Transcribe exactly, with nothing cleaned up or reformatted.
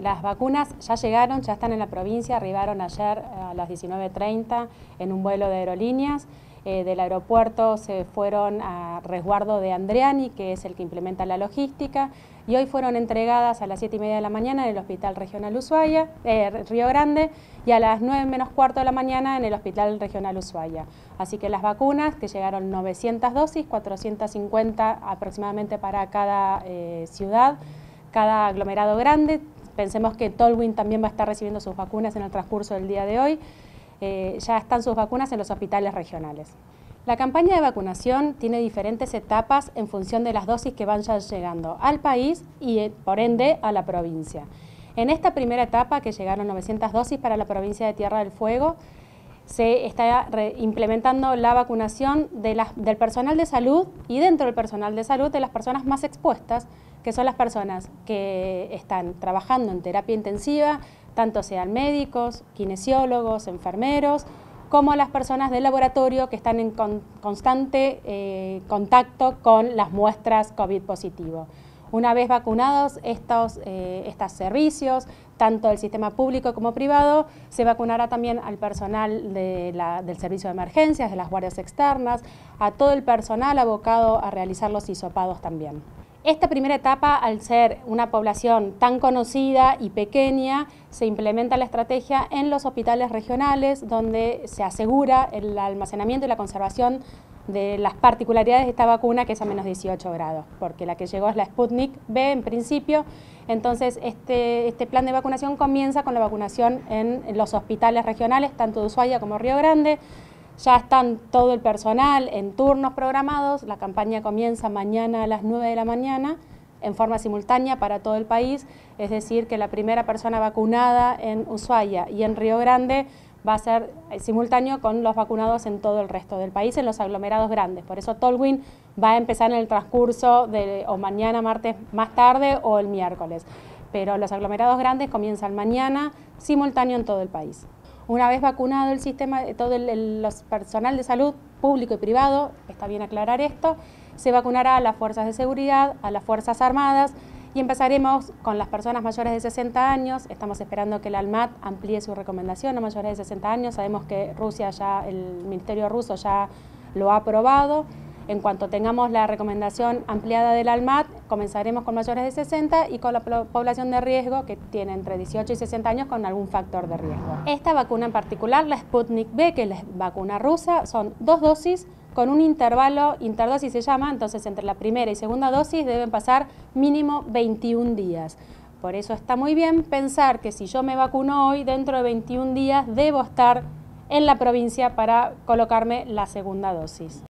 Las vacunas ya llegaron, ya están en la provincia, arribaron ayer a las diecinueve treinta en un vuelo de aerolíneas. Eh, del aeropuerto se fueron a resguardo de Andriani, que es el que implementa la logística, y hoy fueron entregadas a las siete y media de la mañana en el Hospital Regional Ushuaia, eh, Río Grande, y a las nueve menos cuarto de la mañana en el Hospital Regional Ushuaia. Así que las vacunas, que llegaron novecientas dosis, cuatrocientas cincuenta aproximadamente para cada eh, ciudad, cada aglomerado grande. Pensemos que Tolwyn también va a estar recibiendo sus vacunas en el transcurso del día de hoy. Eh, ya están sus vacunas en los hospitales regionales. La campaña de vacunación tiene diferentes etapas en función de las dosis que van ya llegando al país y, eh, por ende, a la provincia. En esta primera etapa, que llegaron novecientas dosis para la provincia de Tierra del Fuego, se está implementando la vacunación de la, del personal de salud y dentro del personal de salud de las personas más expuestas, que son las personas que están trabajando en terapia intensiva, tanto sean médicos, kinesiólogos, enfermeros, como las personas del laboratorio que están en con, constante eh, contacto con las muestras COVID positivo. Una vez vacunados estos, eh, estos servicios, tanto del sistema público como privado, se vacunará también al personal de la, del servicio de emergencias, de las guardias externas, a todo el personal abocado a realizar los hisopados también. Esta primera etapa, al ser una población tan conocida y pequeña, se implementa la estrategia en los hospitales regionales, donde se asegura el almacenamiento y la conservación de las particularidades de esta vacuna, que es a menos dieciocho grados, porque la que llegó es la Sputnik B en principio. Entonces este, este plan de vacunación comienza con la vacunación en, en los hospitales regionales, tanto de Ushuaia como Río Grande. Ya están todo el personal en turnos programados. La campaña comienza mañana a las nueve de la mañana en forma simultánea para todo el país, es decir, que la primera persona vacunada en Ushuaia y en Río Grande va a ser simultáneo con los vacunados en todo el resto del país, en los aglomerados grandes. Por eso Tolwyn va a empezar en el transcurso de o mañana, martes más tarde o el miércoles. Pero los aglomerados grandes comienzan mañana, simultáneo en todo el país. Una vez vacunado el sistema, todo el, el los personal de salud público y privado, está bien aclarar esto, se vacunará a las fuerzas de seguridad, a las fuerzas armadas, y empezaremos con las personas mayores de sesenta años. Estamos esperando que el ALMAT amplíe su recomendación a mayores de sesenta años. Sabemos que Rusia ya, el Ministerio ruso ya lo ha aprobado. En cuanto tengamos la recomendación ampliada del ALMAT, comenzaremos con mayores de sesenta y con la población de riesgo que tiene entre dieciocho y sesenta años con algún factor de riesgo. Esta vacuna en particular, la Sputnik B, que es la vacuna rusa, son dos dosis con un intervalo, interdosis se llama, entonces entre la primera y segunda dosis deben pasar mínimo veintiún días. Por eso está muy bien pensar que si yo me vacuno hoy, dentro de veintiún días debo estar en la provincia para colocarme la segunda dosis.